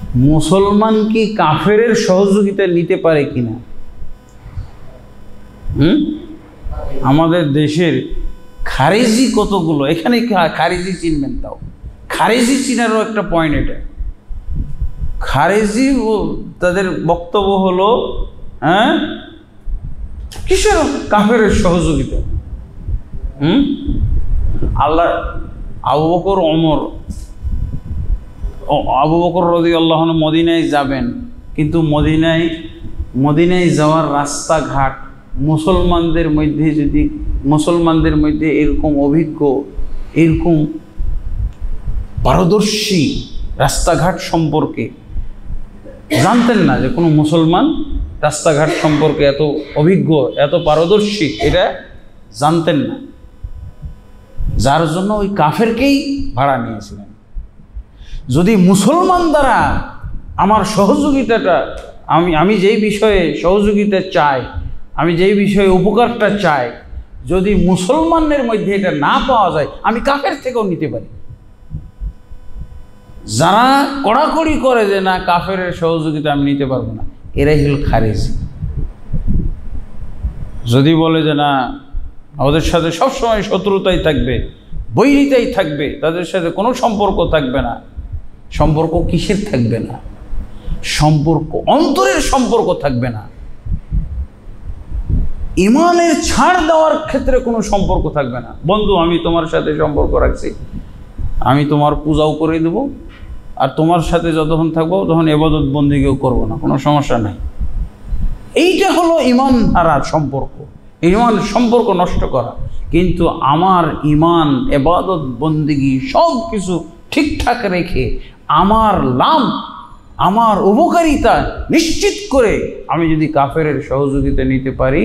মুসলমান কি কাফেরের সহযোগিতা নিতে পারে কিনা? আমাদের দেশের খারেজি কতগুলো, এখানে খারেজি চিনবেন, তাও খারেজি চিনারও একটা পয়েন্ট এটা। খারেজি তাদের বক্তব্য হলো কিসের কাফেরের সহযোগিতা? আল্লাহ আবু বকর রাদিয়াল্লাহু আনহু মদিনায় যাবেন, কিন্তু মদিনায় যাওয়ার রাস্তাঘাট মুসলমানদের মধ্যে এরকম অভিজ্ঞ, এরকম পারদর্শী রাস্তাঘাট সম্পর্কে জানতেন না, যে কোনো মুসলমান রাস্তাঘাট সম্পর্কে এত অভিজ্ঞ, এত পারদর্শী, এটা জানতেন না। যার জন্য ওই কাফেরকেই ভাড়া নিয়েছিলেন। যদি মুসলমান দ্বারা আমার সহযোগিতাটা, আমি যেই বিষয়ে সহযোগিতা চাই, আমি যেই বিষয়ে উপকারটা চাই, যদি মুসলমানের মধ্যে এটা না পাওয়া যায়, আমি কাফের থেকেও নিতে পারি। যারা কড়াকড়ি করে যে না, কাফের সহযোগিতা আমি নিতে পারবো না, এরাই হল খারেজি। যদি বলে যে না, ওদের সাথে সবসময় শত্রুতাই থাকবে, বৈরিতাই থাকবে, তাদের সাথে কোনো সম্পর্ক থাকবে না, সম্পর্ক কিসের থাকবে না? সম্পর্ক অন্তরের সম্পর্ক থাকবে না, ইমানের ছাড় দেওয়ার ক্ষেত্রে কোনো সম্পর্ক থাকবে না। বন্ধু, আমি তোমার সাথে সম্পর্ক রাখছি, আমি তোমার পূজাও করে দেব, আর তোমার সাথে যতক্ষণ থাকবো তখন ইবাদত বন্দেগীও করবো না, কোনো সমস্যা নাই। এইটা হলো ইমান হারার সম্পর্ক, ইমান সম্পর্ক নষ্ট করা। কিন্তু আমার ইমান, ইবাদত বন্দেগী সব কিছু ঠিকঠাক রেখে আমার লাভ, আমার উপকারিতা নিশ্চিত করে আমি যদি কাফেরের সহযোগিতা নিতে পারি,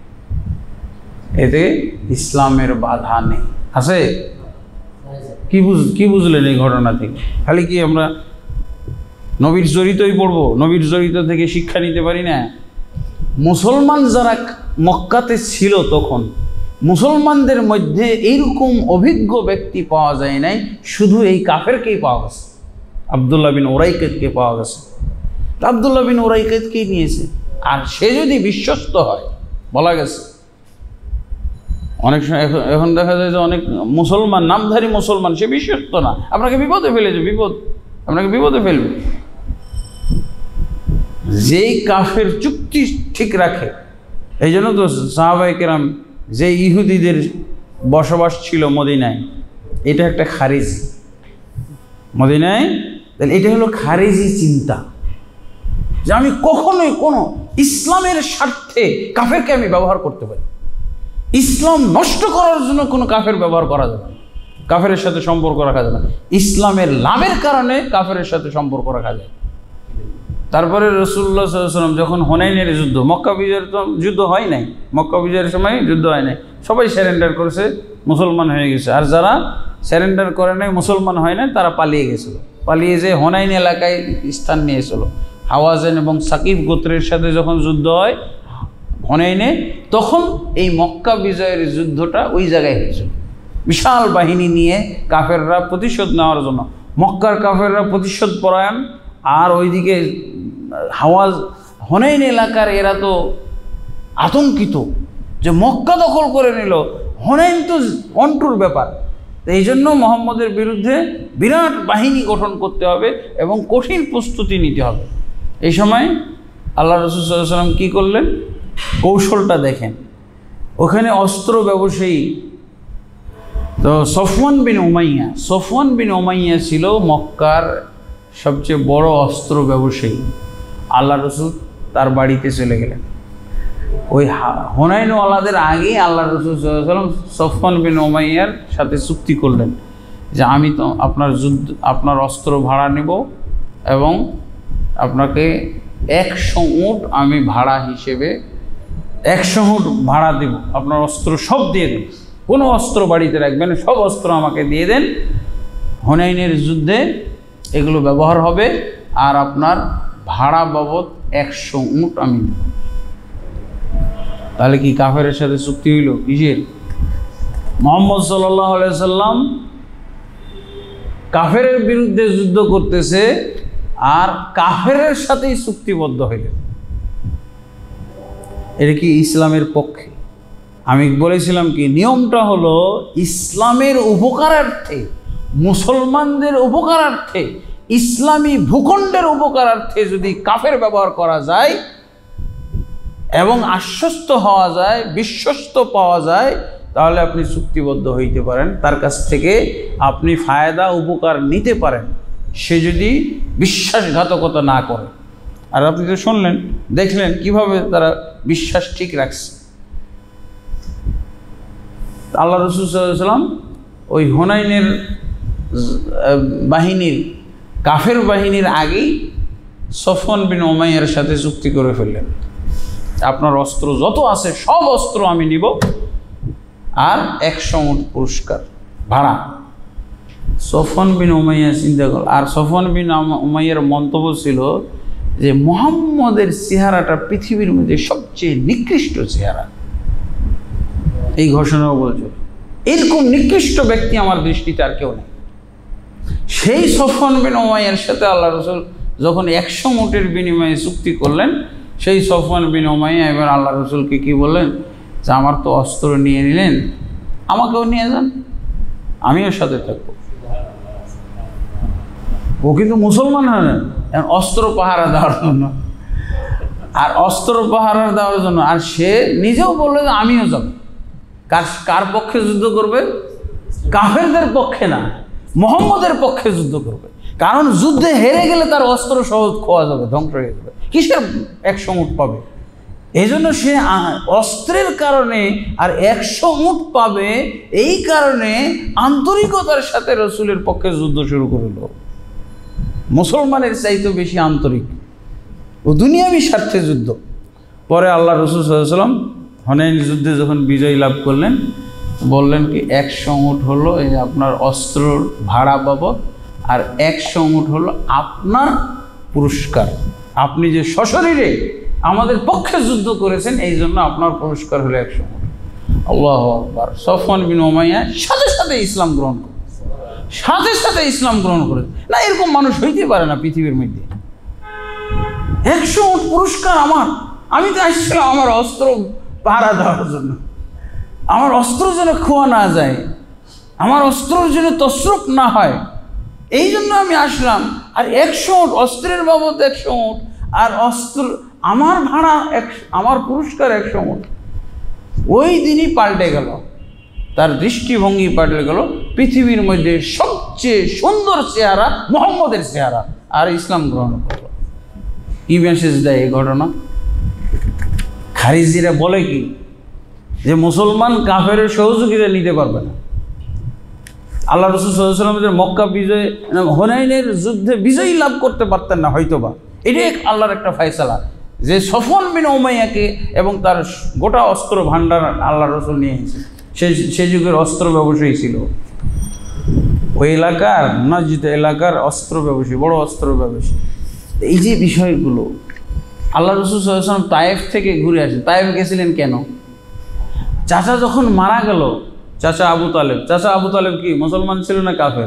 এতে ইসলামের বাধা নেই। আছে? কি বুঝলেন এই ঘটনা থেকে? খালি কি আমরা নবীর চরিত্রই পড়বো, নবীর চরিত্র থেকে শিক্ষা নিতে পারি না? মুসলমান যারা মক্কাতে ছিল, তখন মুসলমানদের মধ্যে এইরকম অভিজ্ঞ ব্যক্তি পাওয়া যায় নাই, শুধু এই কাফেরকেই পাওয়া গেছে। আব্দুল্লাহ বিন উরাইকাতকে পাওয়া গেছে। আব্দুল্লাহ বিন উরাইকাতকেই নিয়েছে, আর সে যদি বিশ্বস্ত হয়, বলা গেছে অনেক সময় এখন দেখা যায় যে অনেক মুসলমান, নামধারী মুসলমান, সে বিশ্বস্ত না, আপনাকে বিপদে ফেলেছে, আপনাকে বিপদে ফেলবে। যেই কাফের চুক্তি ঠিক রাখে, এই জন্য তো সাহাবায়ে কেরাম, যে ইহুদিদের বসবাস ছিল মদিনায়, এটা একটা খারিজি মদিনায়, তাহলে এটা হলো খারিজি চিন্তা, যে আমি কখনোই কোনো ইসলামের স্বার্থে কাফেরকে আমি ব্যবহার করতে পারি। ইসলাম নষ্ট করার জন্য কোনো কাফের ব্যবহার করা যাবে না, কাফেরের সাথে সম্পর্ক রাখা যাবে না। ইসলামের লাভের কারণে কাফেরের সাথে সম্পর্ক রাখা যায়। তারপরে রাসূলুল্লাহ সাল্লাল্লাহু আলাইহি ওয়াসাল্লাম যখন হুনাইনের যুদ্ধ, মক্কা বিজয়ের তো যুদ্ধ হয় নাই, মক্কা বিজয়ের সময় যুদ্ধ হয় নাই, সবাই স্যারেন্ডার করেছে, মুসলমান হয়ে গেছে। আর যারা স্যারেন্ডার করে নাই, মুসলমান হয় নাই, তারা পালিয়ে গেছিল। পালিয়ে যে হুনাইন এলাকায় স্থান নিয়েছিল। হাওয়াজেন এবং সাকিব গোত্রের সাথে যখন যুদ্ধ হয় হুনাইনে, তখন এই মক্কা বিজয়ের যুদ্ধটা ওই জায়গায় হয়েছিল। বিশাল বাহিনী নিয়ে কাফেররা প্রতিশোধ নেওয়ার জন্য, মক্কার কাফেররা প্রতিশোধ পরায়ণ, আর ওইদিকে হুনাইন এলাকার এরা তো আতঙ্কিত যে মক্কা দখল করে নিল, হুনাইন তো অন্টুর ব্যাপার। এই জন্য মুহাম্মদের বিরুদ্ধে বিরাট বাহিনী গঠন করতে হবে এবং কঠিন প্রস্তুতি নিতে হবে। এই সময় আল্লাহ রাসূল সাল্লাল্লাহু আলাইহি ওয়াসাল্লাম কী করলেন? কৌশলটা দেখেন। ওখানে অস্ত্র ব্যবসায়ী তো সফওয়ান বিন উমাইয়া ছিল মক্কার সবচেয়ে বড় অস্ত্র ব্যবসায়ী। আল্লাহ রাসূল তার বাড়িতে চলে গেলেন। ওই হুনাইনওয়ালাদের আগেই আল্লাহ রাসূল সাল্লাল্লাহু আলাইহি ওয়াসাল্লাম সফওয়ান বিন উমাইয়ার সাথে চুক্তি করলেন যে আমি তো আপনার অস্ত্র ভাড়া নেব এবং আপনাকে 100 উট আমি ভাড়া হিসেবে 100 উট ভাড়া দেব, আপনার অস্ত্র সব দিয়ে দেন, কোনো অস্ত্র বাড়িতে রাখবেন, সব অস্ত্র আমাকে দিয়ে দেন, হুনাইনের যুদ্ধে এগুলো ব্যবহার হবে, আর আপনার ভাড়া বাবদ 100 উট আমি দেব। তাহলে কি কাফেরের সাথে চুক্তি হইল? কিসের? মুহাম্মদ সাল্লাল্লাহু আলাইহি সাল্লাম কাফেরের বিরুদ্ধে যুদ্ধ করতেছে, আর কাফেরের সাথেই চুক্তিবদ্ধ হইলেন। এটা কি ইসলামের পক্ষে? আমি বলেছিলাম কি নিয়মটা হলো ইসলামের উপকারার্থে, মুসলমানদের উপকারার্থে, ইসলামী ভূখণ্ডের উপকারার্থে যদি কাফের ব্যবহার করা যায় এবং আশ্বস্ত হওয়া যায়, বিশ্বস্ত পাওয়া যায়, তাহলে আপনি চুক্তিবদ্ধ হইতে পারেন, তার কাছ থেকে আপনি ফায়দা উপকার নিতে পারেন, সে যদি বিশ্বাসঘাতকতা না করে। আর আপনি তো শুনলেন, দেখলেন কিভাবে তারা বিশ্বাস ঠিক রাখছে। আল্লাহ রাসূল সাল্লাল্লাহু আলাইহি ওয়াসাল্লাম ওই হুনাইনের বাহিনীর, কাফের বাহিনীর আগেই সফওয়ান বিন উমাইয়ার সাথে চুক্তি করে ফেললেন, আপনার অস্ত্র যত আছে সব অস্ত্র আমি নিব, আর 100 উট পুরস্কার ভাড়া। সফওয়ান বিন উমাইয়া চিন্তা করল, আর সফওয়ান বিন উমাইয়ার মন্তব্য ছিল যে মুহাম্মদের চেহারাটা পৃথিবীর মধ্যে সবচেয়ে নিকৃষ্ট চেহারা, এই ঘোষণাও বলছিল। এরকম নিকৃষ্ট ব্যক্তি আমার দৃষ্টিতে আর কেউ নেই। সেই সফওয়ান বিন উমাইয়ার সাথে আল্লাহ রাসূল যখন 100 উটের বিনিময়ে চুক্তি করলেন, সেই সফওয়ান বিন উমাইয়া এবার আল্লাহ রাসূলকে কি বললেন যে আমার তো অস্ত্র নিয়ে নিলেন, আমাকেও নিয়ে যান, আমিও সাথে থাকবো। ও কিন্তু মুসলমান হয় না, অস্ত্র পাহারা দেওয়ার জন্য, আর অস্ত্র পাহারা দেওয়ার জন্য, আর সে নিজেও বললো যে আমিও যাব। কার পক্ষে যুদ্ধ করবে? কাফেরদের পক্ষে না, মুহাম্মদের পক্ষে যুদ্ধ করবে। কারণ যুদ্ধে হেরে গেলে তার অস্ত্র সহজ খোয়া যাবে, ধ্বংস হয়ে যাবে, কিসের 100 উট পাবে? এই জন্য সে অস্ত্রের কারণে আর 100 উট পাবে, এই কারণে আন্তরিকতার সাথে রসুলের পক্ষে যুদ্ধ শুরু করল। মুসলমানের চাইতে বেশি আন্তরিক, ও দুনিয়াবী স্বার্থে যুদ্ধ। পরে আল্লাহ রাসূল সাল্লাল্লাহু আলাইহি ওয়াসাল্লাম হুনাইন যুদ্ধে যখন বিজয় লাভ করলেন, বললেন কি 100 উট হলো এই আপনার অস্ত্র ভাড়া বাবদ, আর 100 উট হলো আপনার পুরস্কার। আপনি যে সশরীরে আমাদের পক্ষে যুদ্ধ করেছেন, এই জন্য আপনার পুরস্কার হলো 100 উট। আল্লাহু আকবার। সফওয়ান বিন উমাইয়া সাথে সাথে ইসলাম গ্রহণ করে, সাথে সাথে ইসলাম গ্রহণ করে। না, এরকম মানুষ হইতে পারে না পৃথিবীর মধ্যে। 100 উট পুরস্কার আমার, আমি তো আসছিলাম আমার অস্ত্র পাহারা দেওয়ার জন্য, আমার অস্ত্র যেন খোয়া না যায়, আমার অস্ত্র যেন তসরুপ না হয়, এই জন্য আমি আসলাম। আর 100 উট, অস্ত্রের বাবদ 100 উট, আর অস্ত্র আমার ভাড়া, আমার পুরস্কার 100 উট। ওই দিনই পাল্টে গেল, তার দৃষ্টিভঙ্গি পাল্টে গেল। পৃথিবীর মধ্যে সবচেয়ে সুন্দর চেহারা মুহাম্মদের চেহারা, আর ইসলাম গ্রহণ করল। কি মেসেজ দেয় এই ঘটনা? খারিজিরা বলে কি যে মুসলমান কাফের সহযোগিতা নিতে পারবে না। আল্লাহ রাসূল সাল্লাল্লাহু আলাইহি ওয়াসাল্লাম মক্কা বিজয়, হুনাইনের যুদ্ধে বিজয়ী লাভ করতে পারতেন না হয়তোবা। এটাই আল্লাহর একটা ফয়সালা যে সফওয়ান বিন উমাইয়াকে এবং তার গোটা অস্ত্র ভাণ্ডার আল্লাহ রাসূল নিয়ে এসেছে। সেই যুগের অস্ত্র ব্যবসায়ী ছিল ওই এলাকার, নাজিদ এলাকার অস্ত্র ব্যবসায়ী, বড় অস্ত্র ব্যবসায়ী। এই যে বিষয়গুলো, আল্লাহ রাসূল সাল্লাল্লাহু আলাইহি ওয়াসাল্লাম তায়েফ থেকে ঘুরে আসে। তায়েফ গেছিলেন কেন? চাচা যখন মারা গেল, চাচা আবু তালেব, চাচা আবু তালেব কি মুসলমান ছিল না কাফের?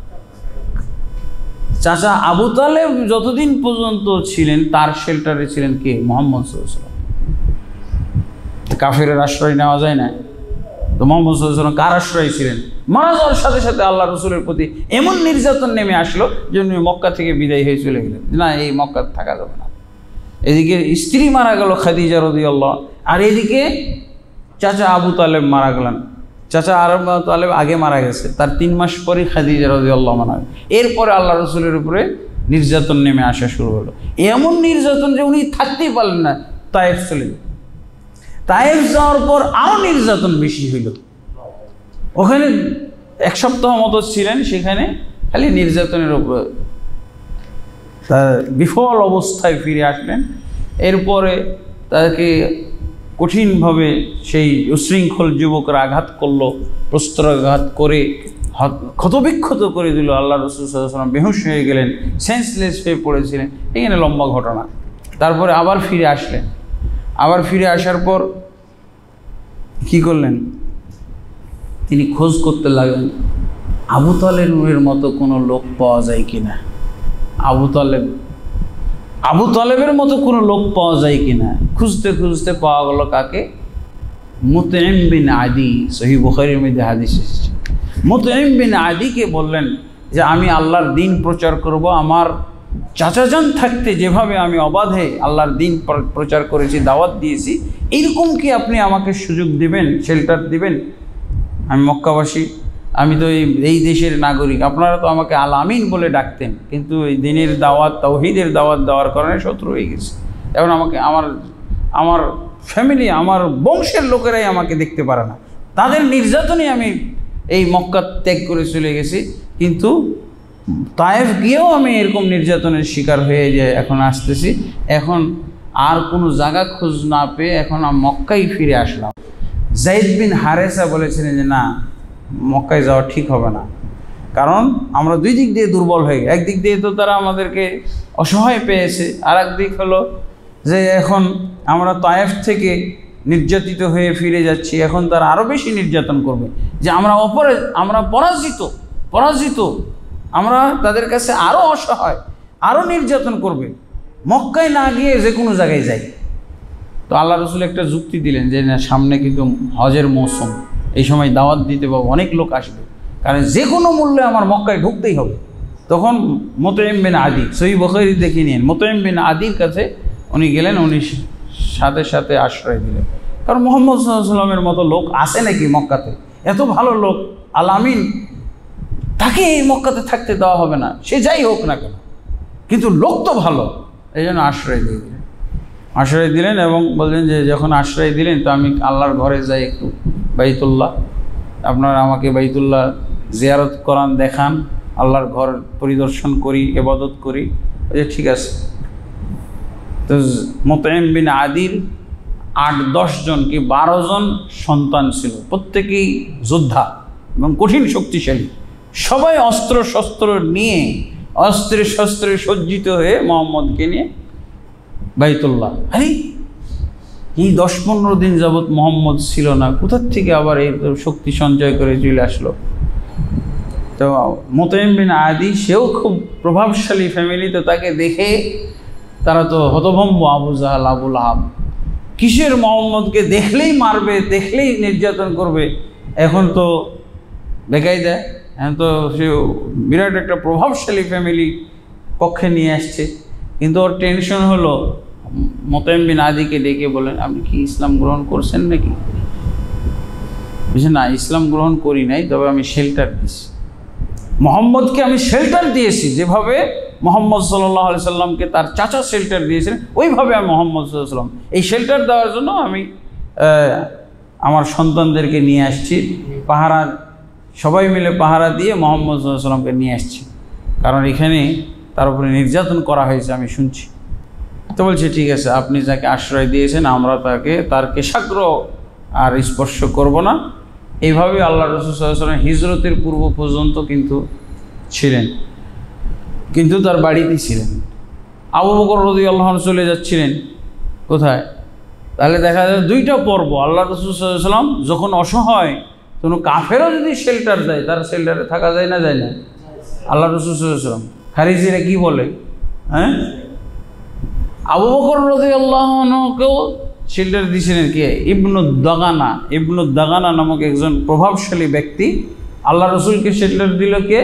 চাচা আবু তালেব যতদিন পর্যন্ত ছিলেন তার শেল্টারে ছিলেন কে? মুহাম্মদ সাল্লাল্লাহু আলাইহি ওয়াসাল্লাম। কাফেরের আশ্রয় নেওয়া যায় না, তো মুহাম্মদ সাল্লাল্লাহু আলাইহি ওয়াসাল্লাম কার আশ্রয় ছিলেন? মারা যাওয়ার সাথে সাথে আল্লাহ রসুলের প্রতি এমন নির্যাতন নেমে আসলো যে উনি মক্কা থেকে বিদায় হয়ে চলে গেলেন, না এই মক্কা থাকা যাবে না। এদিকে স্ত্রী মারা গেল খাদিজা রাদিয়াল্লাহু, আর এদিকে চাচা আবু তালেব মারা গেলেন। চাচা আবু তালেব আগে মারা গেছে, তার 3 মাস পরে খাদিজা রাদিয়াল্লাহু মারা গেল। এরপরে আল্লাহ রসুলের উপরে নির্যাতন নেমে আসা শুরু হলো, এমন নির্যাতন যে উনি থাকতেই পারলেন না, তায়েফ চলে গেল। তায়েফ যাওয়ার পর আরও নির্যাতন বেশি হইল। ওখানে 1 সপ্তাহ মতো ছিলেন, সেখানে খালি নির্যাতনের উপর তার বিফল অবস্থায় ফিরে আসলেন। এরপরে তাকে কঠিনভাবে সেই উশৃঙ্খল যুবকরা আঘাত করলো, প্রস্তরাঘাত করে ক্ষতবিক্ষত করে দিল। আল্লাহ রাসূল সাল্লাল্লাহু আলাইহি ওয়াসাল্লাম বেহুশ হয়ে গেলেন, সেন্সলেস হয়ে পড়েছিলেন। এখানে লম্বা ঘটনা। তারপরে আবার ফিরে আসলেন। আবার ফিরে আসার পর কি করলেন? তিনি খোঁজ করতে লাগলেন আবু তালেবের মতো কোনো লোক পাওয়া যায় কিনা, আবু তালেব, আবু তালেবের মতো কোনো লোক পাওয়া যায় কিনা খুঁজতে খুঁজতে পাওয়া গেল কাকে? মুতঈম বিন আদি। সহিহ বুখারীর মধ্যে হাদিস এসেছে। মুতঈম বিন আদিকে বললেন যে আমি আল্লাহর দিন প্রচার করব, আমার চাচাজান থাকতে যেভাবে আমি অবাধে আল্লাহর দিন প্রচার করেছি, দাওয়াত দিয়েছি, এইরকম কি আপনি আমাকে সুযোগ দিবেন, শেল্টার দিবেন? আমি মক্কাবাসী, আমি তো এই দেশের নাগরিক, আপনারা তো আমাকে আল আমিন বলে ডাকতেন, কিন্তু এই দিনের দাওয়াত, তাওহীদের দাওয়াত দেওয়ার কারণে শত্রু হয়ে গেছে। এখন আমাকে আমার ফ্যামিলি, আমার বংশের লোকেরাই আমাকে দেখতে পারে না, তাদের নির্যাতনে আমি এই মক্কা ত্যাগ করে চলে গেছি। কিন্তু তায়েফ গিয়েও আমি এরকম নির্যাতনের শিকার হয়ে যায় এখন আসতেছি। এখন আর কোনো জায়গা খোঁজ না পেয়ে এখন আমি মক্কায় ফিরে আসলাম। যায়েদ বিন হারেসা বলেছিলেন যে না, মক্কায় যাওয়া ঠিক হবে না, কারণ আমরা দুই দিক দিয়ে দুর্বল হয়ে গেছি। একদিক দিয়ে তো তারা আমাদেরকে অসহায় পেয়েছে, আর একদিক হলো যে এখন আমরা তায়েফ থেকে নির্যাতিত হয়ে ফিরে যাচ্ছি, এখন তারা আরও বেশি নির্যাতন করবে, যে আমরা পরাজিত, আমরা তাদের কাছে আরও অসহায়, আরও নির্যাতন করবে, মক্কায় না গিয়ে যে কোনো জায়গায় যাই। তো আল্লাহ রসুল একটা যুক্তি দিলেন যে না, সামনে কিন্তু হজের মৌসুম, এই সময় দাওয়াত দিতে পাবো, অনেক লোক আসবে, কারণ যে কোনো মূল্যে আমার মক্কায় ঢুকতেই হবে। তখন মুতঈম বিন আদি, সহিহ বুখারী দেখে নিন, মুতঈম বিন আদির কাছে উনি গেলেন, উনি সাথে সাথে আশ্রয় দিলেন। কারণ মুহাম্মদ সাল্লাল্লাহু আলাইহি ওয়াসাল্লামের মতো লোক আসে নাকি মক্কাতে? এত ভালো লোক আল আমিন, তাকে এই মক্কাতে থাকতে দেওয়া হবে না, সে যাই হোক না কেন, কিন্তু লোক তো ভালো, এই জন্য আশ্রয় দিলেন এবং বললেন যে যখন আশ্রয় দিলেন তো আমি আল্লাহর ঘরে যাই, একটু বাইতুল্লাহ, আপনারা আমাকে বাইতুল্লাহ জিয়ারত করান, দেখান, আল্লাহর ঘর পরিদর্শন করি, ইবাদত করি। যে ঠিক আছে। তো মুতঈম বিন আদির 8-10 জন কি 12 জন সন্তান ছিল, প্রত্যেকেই যোদ্ধা এবং কঠিন শক্তিশালী, সবাই অস্ত্র শস্ত্র নিয়ে, অস্ত্রে শস্ত্রে সজ্জিত হয়ে মোহাম্মদকে নিয়ে বাইতুল্লাহ। আরে এই 10-15 দিন যাবৎ মোহাম্মদ ছিল না, কোথার থেকে আবার এই শক্তি সঞ্চয় করে চলে আসলো? তো মুতঈম বিন আদি, সেও খুব প্রভাবশালী ফ্যামিলি, তো তাকে দেখে তারা তো হতভম্ব, আবু জাহাল, আবু লাহাব, কিসের মোহাম্মদকে দেখলেই মারবে, দেখলেই নির্যাতন করবে, এখন তো দেখাই দেয়, এখন তো সে বিরাট একটা প্রভাবশালী ফ্যামিলি পক্ষে নিয়ে আসছে। কিন্তু ওর টেনশন হলো, মুতঈম বিন আদিকে ডেকে বলেন আপনি কি ইসলাম গ্রহণ করছেন নাকি? বুঝলেন না, ইসলাম গ্রহণ করি নাই, তবে আমি শেল্টার দিয়েছি, মোহাম্মদকে আমি শেল্টার দিয়েছি, যেভাবে মোহাম্মদ সাল্লাল্লাহু আলাইহি সাল্লামকে তার চাচা শেল্টার দিয়েছেন, ওইভাবে আমি মোহাম্মদ সাল্লাল্লাহু আলাইহি সাল্লাম এই শেল্টার দেওয়ার জন্য আমি আমার সন্তানদেরকে নিয়ে আসছি, পাহারা, সবাই মিলে পাহারা দিয়ে মোহাম্মদ সাল্লাল্লাহু আলাইহি সাল্লামকে নিয়ে আসছি, কারণ এখানে তার উপরে নির্যাতন করা হয়েছে আমি শুনছি। তো বলছে ঠিক আছে, আপনি যাকে আশ্রয় দিয়েছেন আমরা তার কেশাগ্র আর স্পর্শ করব না। এইভাবে আল্লাহ রাসূল সাল্লাল্লাহু আলাইহি ওয়াসাল্লাম হিজরতের পূর্ব পর্যন্ত কিন্তু ছিলেন, কিন্তু তার বাড়িতেই ছিলেন। আবু বকর রাদিয়াল্লাহু আনহু চলে যাচ্ছিলেন কোথায়? তাহলে দেখা যায় 2টা পর্ব, আল্লাহ রাসূল সাল্লাল্লাহু আলাইহি ওয়াসাল্লাম যখন অসহায়, কোনো কাফেরও যদি শেল্টার দেয়, তার শেল্টারে থাকা যায় না, যায় না? আল্লাহ রাসূল সাল্লাল্লাহু আলাইহি ওয়াসাল্লাম, খারিজিরা কি বলে, হ্যাঁ, আবু বকর রাদিয়াল্লাহু আনহুকেও শেল্টার দিয়েছিলেন কে? ইবনুদ দাগানা নামক একজন প্রভাবশালী ব্যক্তি। আল্লাহ রসুলকে শেল্টার দিল কে?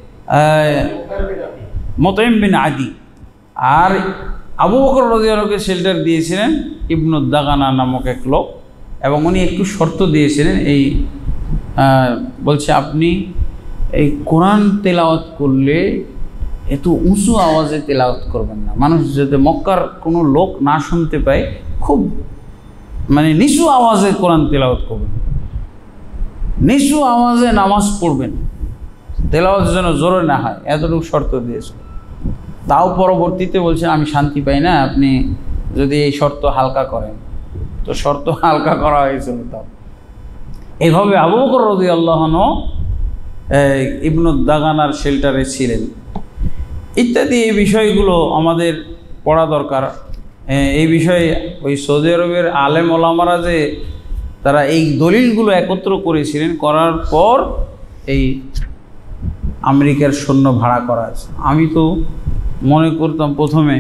মুতঈম বিন আদি। আর আবু বকর রাদিয়াল্লাহু আনহুকে শেল্টার দিয়েছিলেন ইবনুদ দাগানা নামক এক লোক, এবং উনি একটু শর্ত দিয়েছিলেন, এই বলছে আপনি এই কোরআন তেলাওয়াত করলে এত উঁচু আওয়াজে তেলাওয়াত করবেন না, মানুষ যাতে মক্কার কোনো লোক না শুনতে পায়, খুব মানে নিচু আওয়াজে কোরআন তেলাওয়াত করবেন, নিচু আওয়াজে নামাজ পড়বেন, তেলাওয়াত যেন জোরে না হয়, এতটুকু শর্ত দিয়েছে। তাও পরবর্তীতে বলছে আমি শান্তি পাই না আপনি যদি এই শর্ত হালকা করেন, তো শর্ত হালকা করা হয়েছিল। তাও এইভাবে আবু বকর রাদিয়াল্লাহু আনহু ইবনুদ দাগানার শেল্টারে ছিলেন ইত্যাদি। এই বিষয়গুলো আমাদের পড়া দরকার। এই বিষয়ে ওই সৌদি আরবের আলেম ওলামারা যে তারা এই দলিলগুলো একত্র করেছিলেন, করার পর এই আমেরিকার সৈন্য ভাড়া করা আছে। আমি তো মনে করতাম প্রথমে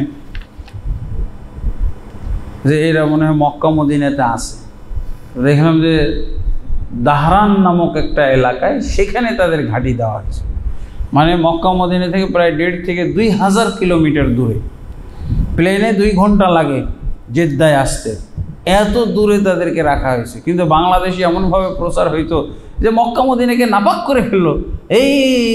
যে এরা মনে হয় মক্কা মদিনাতে আছে। দেখলাম যে দাহরান নামক একটা এলাকায় সেখানে তাদের ঘাঁটি দেওয়া হয়েছে। মানে মক্কা মদিনা থেকে প্রায় 1.5 থেকে 2,000 কিলোমিটার দূরে, প্লেনে 2 ঘন্টা লাগে জেদ্দায় আসতে, এত দূরে তাদেরকে রাখা হয়েছে। কিন্তু বাংলাদেশে এমনভাবে প্রচার হইতো যে মক্কা মদিনাকে নাপাক করে ফেললো, এই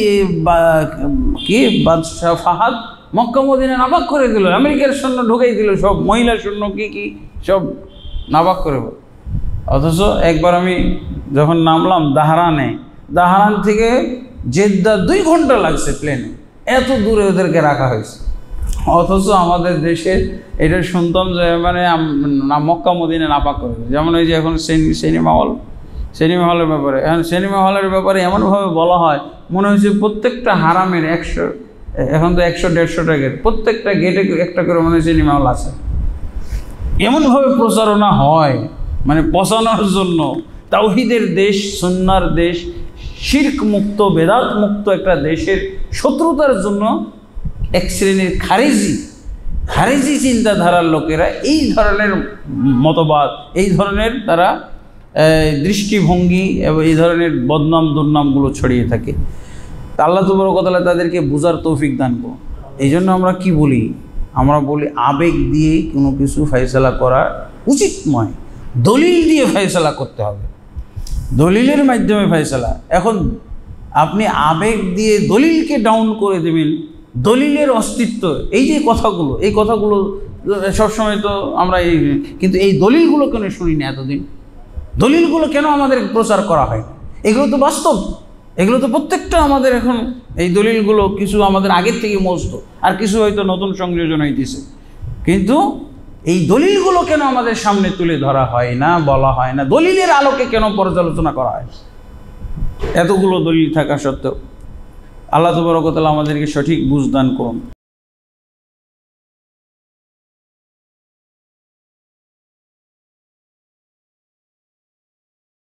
কি বাদশাহ ফাহাদ মক্কা মদিনা নাপাক করে দিল, আমেরিকার সৈন্য ঢুকাই দিল, সব মহিলা সৈন্য কি সব নাপাক করে। অথচ একবার আমি যখন নামলাম দাহরান থেকে জেদ্দা 2 ঘন্টা লাগছে প্লেনে, এত দূরে ওদেরকে রাখা হয়েছে। অথচ আমাদের দেশে এটা শুনতাম যে মানে মক্কা মদিনা নাপাক করে। যেমন এই যে এখন সিনেমা হলের ব্যাপারে, এখন সিনেমা হলের ব্যাপারে এমনভাবে বলা হয় মনে হচ্ছে প্রত্যেকটা হারামের 100, এখন তো 100-150 টাকার প্রত্যেকটা গেটে একটা করে মনে হয় সিনেমা হল আছে। এমনভাবে প্রচারণা হয় মানে পচানোর জন্য। তাওহীদের দেশ, সুন্নাহর দেশ, শিরক মুক্ত বেদাত মুক্ত একটা দেশের শত্রুতার জন্য এক শ্রেণীর খারিজি চিন্তাধারার লোকেরা এই ধরনের মতবাদ, এই ধরনের তারা দৃষ্টিভঙ্গি এবং এই ধরনের বদনাম দুর্নামগুলো ছড়িয়ে থাকে। আল্লাহ তাবারক ওয়া তাআলা তাদেরকে বুঝার তৌফিক দান করুন। এই জন্য আমরা কি বলি, আমরা বলি আবেগ দিয়ে কোনো কিছু ফয়সালা করা উচিত নয়, দলিল দিয়ে ফয়সালা করতে হবে, দলিলের মাধ্যমে ফয়সালা। এখন আপনি আবেগ দিয়ে দলিলকে ডাউন করে দেবেন, দলিলের অস্তিত্ব, এই যে কথাগুলো, এই কথাগুলো সবসময় তো আমরা কিন্তু এই দলিলগুলো কেন শুনি না এতদিন? দলিলগুলো কেন আমাদের প্রচার করা হয় না? এগুলো তো বাস্তব, এগুলো তো প্রত্যেকটা আমাদের এখন এই দলিলগুলো কিছু আমাদের আগের থেকে মজত, আর কিছু হয়তো নতুন সংযোজন হইতেছে, কিন্তু এই দলিলগুলো কেন আমাদের সামনে তুলে ধরা হয় না, বলা হয় না? দলিলের আলোকে কেন পর্যালোচনা করা হয়? এতগুলো দলিল থাকা সত্ত্বেও। আল্লাহ তাবারক ওয়া তাআলা আমাদেরকে সঠিক বুঝ দান করুন।